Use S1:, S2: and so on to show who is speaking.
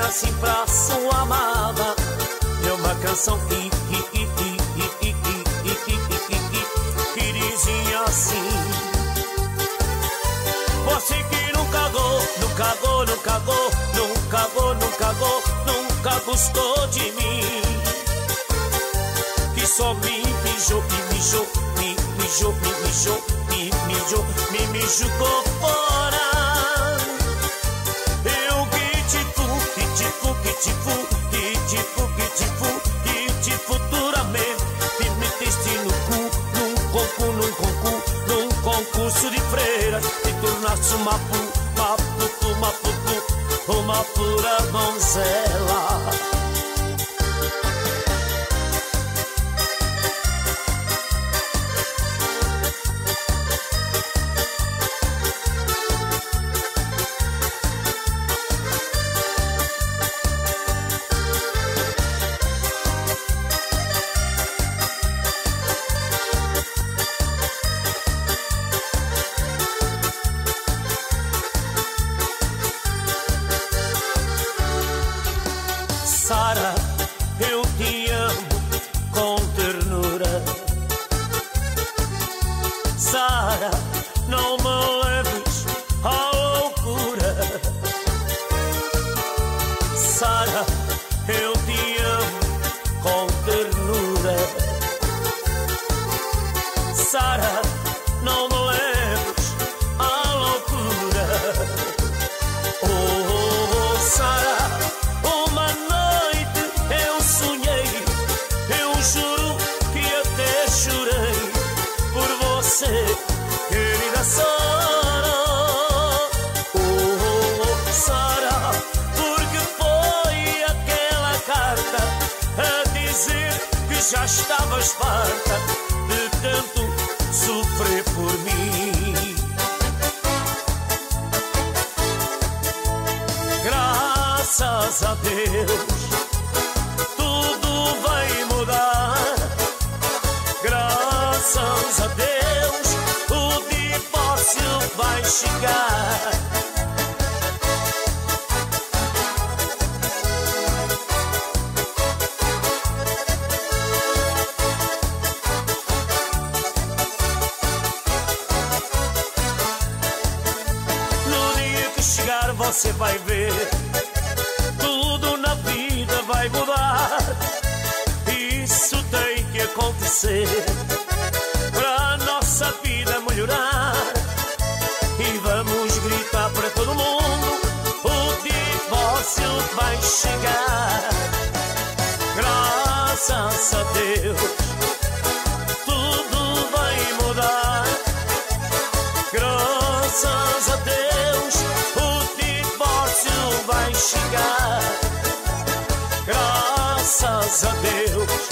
S1: assim pra sua amada. É uma canção que dizia assim: você que nunca gostou de mim, que só me jogou fora. Eu que te futuramente te meteste num concurso de freiras, te tornaste uma pura donzela. Sara, eu te amo com ternura. Sara, não me leves à loucura. Sara, eu te amo com ternura. Sara, não me leves à loucura. Oh, Sara, uma noite eu sonhei, eu juro que até chorei por você, querida Sara. Oh, Sara, porque foi aquela carta a dizer que já estavas farta de tanto sofrer por mim. Graças a Deus, tudo vai mudar. Graças a Deus, o divórcio vai chegar. No dia que chegar você vai ver, tudo na vida vai mudar. Isso tem que acontecer para a nossa vida melhorar. E vamos gritar para todo mundo: o divórcio vai chegar. Graças a Deus, tudo vai mudar. Graças a Deus, o divórcio vai chegar. Graças a Deus,